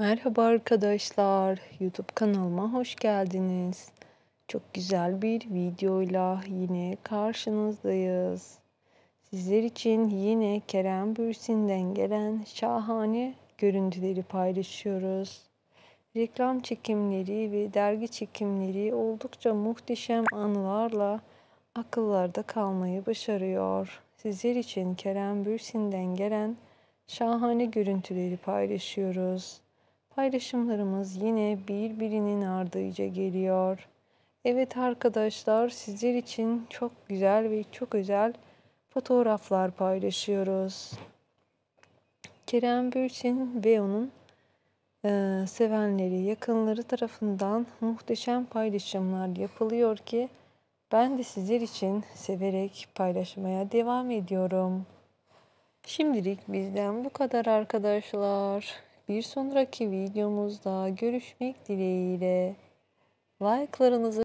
Merhaba arkadaşlar, YouTube kanalıma hoş geldiniz. Çok güzel bir videoyla yine karşınızdayız. Sizler için yine Kerem Bürsin'den gelen şahane görüntüleri paylaşıyoruz. Reklam çekimleri ve dergi çekimleri oldukça muhteşem anılarla akıllarda kalmayı başarıyor. Sizler için Kerem Bürsin'den gelen şahane görüntüleri paylaşıyoruz. Paylaşımlarımız yine birbirinin ardınca geliyor. Evet arkadaşlar, sizler için çok güzel ve çok özel fotoğraflar paylaşıyoruz. Kerem Bürsin ve onun sevenleri, yakınları tarafından muhteşem paylaşımlar yapılıyor ki ben de sizler için severek paylaşmaya devam ediyorum. Şimdilik bizden bu kadar arkadaşlar. Bir sonraki videomuzda görüşmek dileğiyle. Like'larınızı